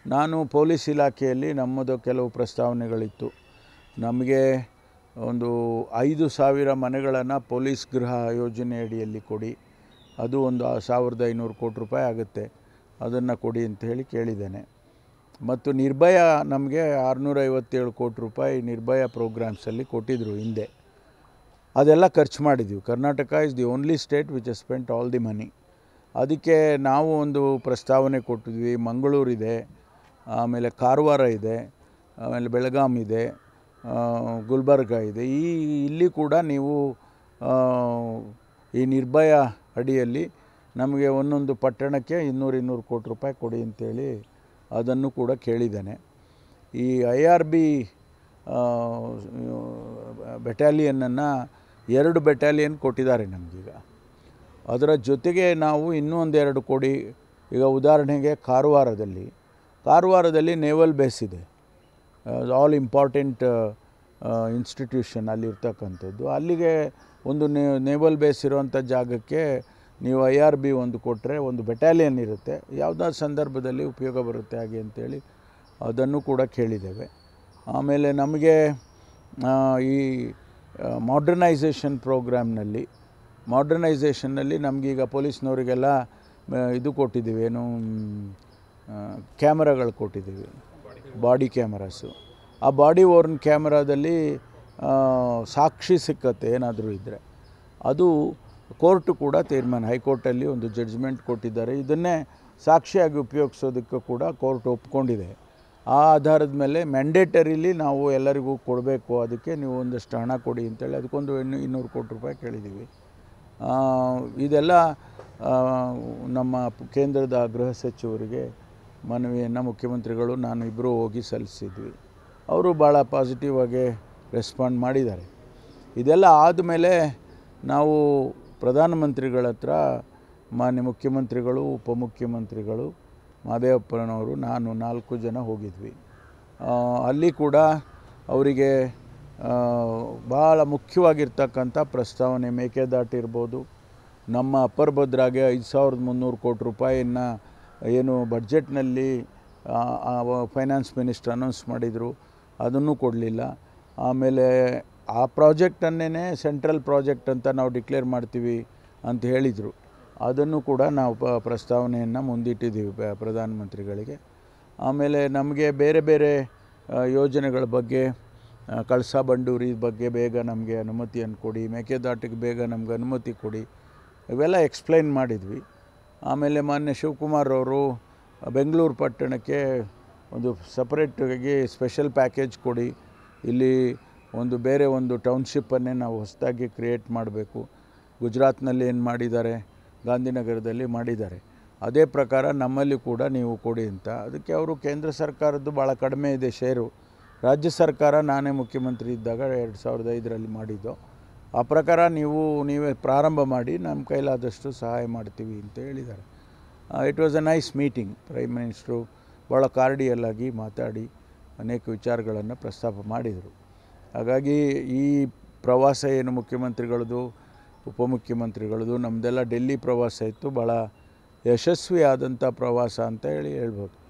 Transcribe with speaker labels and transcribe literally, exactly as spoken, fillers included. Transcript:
Speaker 1: ನಾನು ಪೊಲೀಸ್ ಇಲಾಖೆಯಲ್ಲಿ ನಮ್ಮದು ಕೆಲವು ಪ್ರಸ್ತಾವನೆಗಳಿತ್ತು. ನಮಗೆ ಒಂದು ಐದು ಸಾವಿರ ಮನೆಗಳನ್ನು ಪೊಲೀಸ್ ಗೃಹ ಯೋಜನೆ ಅಡಿಯಲ್ಲಿ ಕೊಡಿ, ಅದು ಒಂದು ಸಾವಿರದ ಐನೂರು ಕೋಟಿ ರೂಪಾಯಿ ಆಗುತ್ತೆ, ಅದನ್ನು ಕೊಡಿ ಅಂತ ಹೇಳಿ ಕೇಳಿದ್ದೇನೆ. ಮತ್ತು ನಿರ್ಭಯ ನಮಗೆ ಆರುನೂರ ಐವತ್ತೇಳು ಕೋಟಿ ರೂಪಾಯಿ ನಿರ್ಭಯ ಪ್ರೋಗ್ರಾಮ್ಸಲ್ಲಿ ಕೊಟ್ಟಿದ್ದರು ಹಿಂದೆ, ಅದೆಲ್ಲ ಖರ್ಚು ಮಾಡಿದ್ವಿ. Karnataka is the only state which has spent all the money. ಅದಕ್ಕೆ ನಾವು ಒಂದು ಪ್ರಸ್ತಾವನೆ ಕೊಟ್ಟಿದ್ವಿ. ಮಂಗಳೂರಿದೆ, ಆಮೇಲೆ ಕಾರವಾರ ಇದೆ, ಆಮೇಲೆ ಬೆಳಗಾಂ ಇದೆ, ಗುಲ್ಬರ್ಗ ಇದೆ. ಈ ಇಲ್ಲಿ ಕೂಡ ನೀವು ಈ ನಿರ್ಭಯ ಅಡಿಯಲ್ಲಿ ನಮಗೆ ಒಂದೊಂದು ಪಟ್ಟಣಕ್ಕೆ ಇನ್ನೂರು ಇನ್ನೂರು ಕೋಟಿ ರೂಪಾಯಿ ಕೊಡಿ ಅಂತೇಳಿ ಅದನ್ನು ಕೂಡ ಕೇಳಿದ್ದೇನೆ. ಈ ಐ ಆರ್ ಬಿ ಬೆಟಾಲಿಯನನ್ನು ಎರಡು ಬೆಟಾಲಿಯನ್ ಕೊಟ್ಟಿದ್ದಾರೆ ನಮಗೀಗ. ಅದರ ಜೊತೆಗೆ ನಾವು ಇನ್ನೂ ಒಂದೆರಡು ಕೊಡಿ. ಈಗ ಉದಾಹರಣೆಗೆ ಕಾರವಾರದಲ್ಲಿ ಕಾರವಾರದಲ್ಲಿ ನೇವಲ್ ಬೇಸ್ ಇದೆ, ಆಲ್ ಇಂಪಾರ್ಟೆಂಟ್ ಇನ್ಸ್ಟಿಟ್ಯೂಷನ್ ಅಲ್ಲಿರ್ತಕ್ಕಂಥದ್ದು. ಅಲ್ಲಿಗೆ ಒಂದು ನೇವಲ್ ಬೇಸ್ ಇರುವಂಥ ಜಾಗಕ್ಕೆ ನೀವು ಐ ಆರ್ ಬಿ ಒಂದು ಕೊಟ್ಟರೆ ಒಂದು ಬೆಟಾಲಿಯನ್ ಇರುತ್ತೆ, ಯಾವುದಾದ್ರು ಸಂದರ್ಭದಲ್ಲಿ ಉಪಯೋಗ ಬರುತ್ತೆ ಹಾಗೆ ಅಂತೇಳಿ ಅದನ್ನು ಕೂಡ ಕೇಳಿದ್ದೇವೆ. ಆಮೇಲೆ ನಮಗೆ ಈ ಮಾಡ್ರನೈಸೇಷನ್ ಪ್ರೋಗ್ರಾಮ್ನಲ್ಲಿ ಮಾಡ್ರನೈಸೇಷನ್ನಲ್ಲಿ ನಮಗೀಗ ಪೊಲೀಸ್ನವರಿಗೆಲ್ಲ ಇದು ಕೊಟ್ಟಿದ್ದೀವಿ, ಏನು ಕ್ಯಾಮರಾಗಳು ಕೊಟ್ಟಿದ್ದೀವಿ, ಬಾಡಿ ಕ್ಯಾಮರಾಸು. ಆ ಬಾಡಿ ಓರ್ನ್ ಕ್ಯಾಮರಾದಲ್ಲಿ ಸಾಕ್ಷಿ ಸಿಕ್ಕತ್ತೆ ಏನಾದರೂ ಇದ್ದರೆ ಅದು ಕೋರ್ಟು ಕೂಡ ತೀರ್ಮಾನ, ಹೈಕೋರ್ಟಲ್ಲಿ ಒಂದು ಜಡ್ಜ್ಮೆಂಟ್ ಕೊಟ್ಟಿದ್ದಾರೆ, ಇದನ್ನೇ ಸಾಕ್ಷಿಯಾಗಿ ಉಪಯೋಗಿಸೋದಕ್ಕೆ ಕೂಡ ಕೋರ್ಟ್ ಒಪ್ಕೊಂಡಿದೆ. ಆ ಆಧಾರದ ಮೇಲೆ ಮ್ಯಾಂಡೇಟರಿಲಿ ನಾವು ಎಲ್ಲರಿಗೂ ಕೊಡಬೇಕು, ಅದಕ್ಕೆ ನೀವು ಒಂದಷ್ಟು ಹಣ ಕೊಡಿ ಅಂತೇಳಿ ಅದಕ್ಕೊಂದು ಇನ್ನೂ ಇನ್ನೂರು ಕೋಟಿ ರೂಪಾಯಿ ಕೇಳಿದ್ದೀವಿ. ಇದೆಲ್ಲ ನಮ್ಮ ಕೇಂದ್ರದ ಗೃಹ ಸಚಿವರಿಗೆ ಮನವಿಯನ್ನು ಮುಖ್ಯಮಂತ್ರಿಗಳು ನಾನು ಇಬ್ಬರು ಹೋಗಿ ಸಲ್ಲಿಸಿದ್ವಿ. ಅವರು ಭಾಳ ಪಾಸಿಟಿವ್ ಆಗಿ ರೆಸ್ಪಾಂಡ್ ಮಾಡಿದ್ದಾರೆ. ಇದೆಲ್ಲ ಆದಮೇಲೆ ನಾವು ಪ್ರಧಾನಮಂತ್ರಿಗಳ ಹತ್ರ ಮಾನ್ಯ ಮುಖ್ಯಮಂತ್ರಿಗಳು, ಉಪಮುಖ್ಯಮಂತ್ರಿಗಳು, ಮಾದೇವಪ್ಪನವರು, ನಾನು ನಾಲ್ಕು ಜನ ಹೋಗಿದ್ವಿ. ಅಲ್ಲಿ ಕೂಡ ಅವರಿಗೆ ಭಾಳ ಮುಖ್ಯವಾಗಿರ್ತಕ್ಕಂಥ ಪ್ರಸ್ತಾವನೆ ಮೇಕೆದಾಟು ಇರ್ಬೋದು, ನಮ್ಮ ಅಪ್ಪರ್ ಭದ್ರಾಗೆ ಐದು ಸಾವಿರದ ಮುನ್ನೂರು ಕೋಟಿ ರೂಪಾಯಿಯನ್ನು ಏನು ಬಡ್ಜೆಟ್ನಲ್ಲಿ ಫೈನಾನ್ಸ್ ಮಿನಿಸ್ಟರ್ ಅನೌನ್ಸ್ ಮಾಡಿದರು, ಅದನ್ನು ಕೊಡಲಿಲ್ಲ. ಆಮೇಲೆ ಆ ಪ್ರಾಜೆಕ್ಟನ್ನೇ ಸೆಂಟ್ರಲ್ ಪ್ರಾಜೆಕ್ಟ್ ಅಂತ ನಾವು ಡಿಕ್ಲೇರ್ ಮಾಡ್ತೀವಿ ಅಂತ ಹೇಳಿದರು, ಅದನ್ನು ಕೂಡ ನಾವು ಪ ಪ್ರಸ್ತಾವನೆಯನ್ನು ಮುಂದಿಟ್ಟಿದ್ದೀವಿ ಪ್ರಧಾನಮಂತ್ರಿಗಳಿಗೆ. ಆಮೇಲೆ ನಮಗೆ ಬೇರೆ ಬೇರೆ ಯೋಜನೆಗಳ ಬಗ್ಗೆ, ಕಳಸಾ ಬಂಡೂರಿ ಬಗ್ಗೆ ಬೇಗ ನಮಗೆ ಅನುಮತಿಯನ್ನು ಕೊಡಿ, ಮೇಕೆದಾಟಿಗೆ ಬೇಗ ನಮ್ಗೆ ಅನುಮತಿ ಕೊಡಿ, ಇವೆಲ್ಲ ಎಕ್ಸ್ಪ್ಲೈನ್ ಮಾಡಿದ್ವಿ. ಆಮೇಲೆ ಮಾನ್ಯ ಶಿವಕುಮಾರ್ ಅವರು ಬೆಂಗಳೂರು ಪಟ್ಟಣಕ್ಕೆ ಒಂದು ಸಪ್ರೇಟಾಗಿ ಸ್ಪೆಷಲ್ ಪ್ಯಾಕೇಜ್ ಕೊಡಿ, ಇಲ್ಲಿ ಒಂದು ಬೇರೆ ಒಂದು ಟೌನ್ಶಿಪ್ಪನ್ನೇ ನಾವು ಹೊಸದಾಗಿ ಕ್ರಿಯೇಟ್ ಮಾಡಬೇಕು, ಗುಜರಾತ್ನಲ್ಲಿ ಏನು ಮಾಡಿದ್ದಾರೆ, ಗಾಂಧಿನಗರದಲ್ಲಿ ಮಾಡಿದ್ದಾರೆ, ಅದೇ ಪ್ರಕಾರ ನಮ್ಮಲ್ಲಿ ಕೂಡ ನೀವು ಕೊಡಿ ಅಂತ. ಅದಕ್ಕೆ ಅವರು ಕೇಂದ್ರ ಸರ್ಕಾರದ್ದು ಭಾಳ ಕಡಿಮೆ ಇದೆ ಶೇರು, ರಾಜ್ಯ ಸರ್ಕಾರ ನಾನೇ ಮುಖ್ಯಮಂತ್ರಿ ಇದ್ದಾಗ ಎರಡು ಸಾವಿರದ ಐದರಲ್ಲಿ ಮಾಡಿದ್ದು, ಆ ಪ್ರಕಾರ ನೀವು ನೀವೇ ಪ್ರಾರಂಭ ಮಾಡಿ, ನಮ್ಮ ಕೈಲಾದಷ್ಟು ಸಹಾಯ ಮಾಡ್ತೀವಿ ಅಂತ ಹೇಳಿದ್ದಾರೆ. It was a nice meeting. Prime minister ಭಾಳ ಕಾರ್ಡಿಯಲ್ ಆಗಿ ಮಾತಾಡಿ ಅನೇಕ ವಿಚಾರಗಳನ್ನು ಪ್ರಸ್ತಾಪ ಮಾಡಿದರು. ಹಾಗಾಗಿ ಈ ಪ್ರವಾಸ ಏನು ಮುಖ್ಯಮಂತ್ರಿಗಳದ್ದು, ಉಪಮುಖ್ಯಮಂತ್ರಿಗಳದ್ದು, ನಮ್ಮದೆಲ್ಲ ಡೆಲ್ಲಿ ಪ್ರವಾಸ ಇತ್ತು, ಭಾಳ ಯಶಸ್ವಿಯಾದಂಥ ಪ್ರವಾಸ ಅಂತ ಹೇಳಿ ಹೇಳ್ಬೋದು.